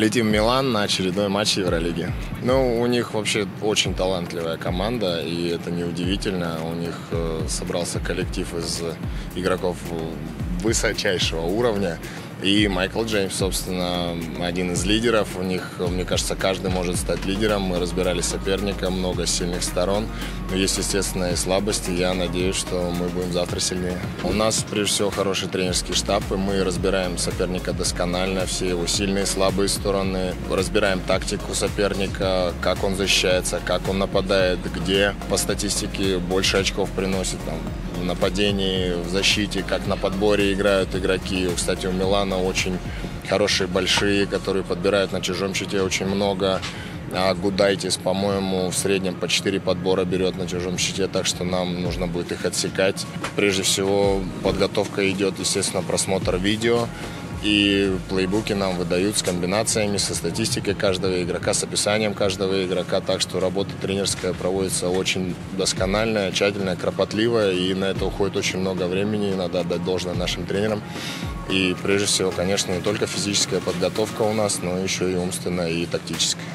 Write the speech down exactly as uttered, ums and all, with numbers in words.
Летим в Милан на очередной матч Евролиги. Ну, у них вообще очень талантливая команда, и это неудивительно. У них э, собрался коллектив из игроков высочайшего уровня. И Майкл Джеймс, собственно, один из лидеров. У них, мне кажется, каждый может стать лидером. Мы разбирали соперника, много сильных сторон. Но есть, естественно, и слабости. Я надеюсь, что мы будем завтра сильнее. У нас, прежде всего, хороший тренерский штаб, и мы разбираем соперника досконально, все его сильные и слабые стороны. Разбираем тактику соперника, как он защищается, как он нападает, где по статистике больше очков приносит, там, в нападении, в защите, как на подборе играют игроки. Кстати, у Милана очень хорошие большие, которые подбирают на чужом щите очень много. А Гудайтис, по-моему, в среднем по четыре подбора берет на чужом щите, так что нам нужно будет их отсекать. Прежде всего, подготовка идет, естественно, просмотр видео. И плейбуки нам выдают с комбинациями, со статистикой каждого игрока, с описанием каждого игрока. Так что работа тренерская проводится очень доскональная, тщательная, кропотливая. И на это уходит очень много времени. Надо отдать должное нашим тренерам. И прежде всего, конечно, не только физическая подготовка у нас, но еще и умственная и тактическая.